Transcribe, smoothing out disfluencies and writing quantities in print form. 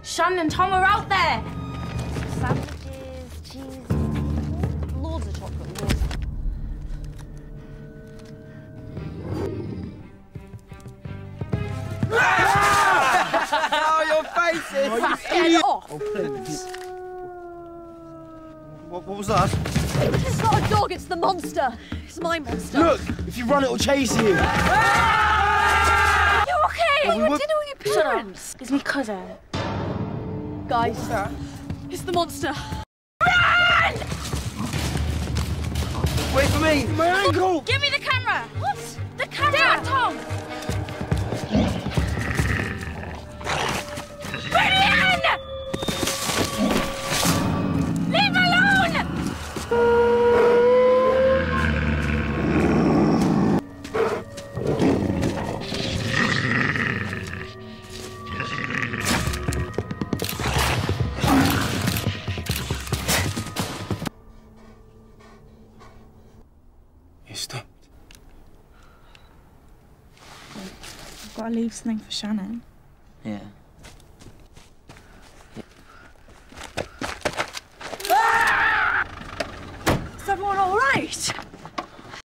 Shannon and Tom are out there. Sandwiches, cheese, loads of chocolate, loads. Oh, your faces! Oh, you scared off. Oh, please. What was that? It's not a dog, it's the monster. It's my monster. Look, if you run, it'll chase you. You okay? Well, You had dinner with your parents. It's my cousin. Guys, it's the monster. Run! Wait for me! My ankle! Give me the camera. What? The camera. Dad, Tom. Rhydian! Leave alone! You stopped. I've got to leave something for Shannon. Yeah.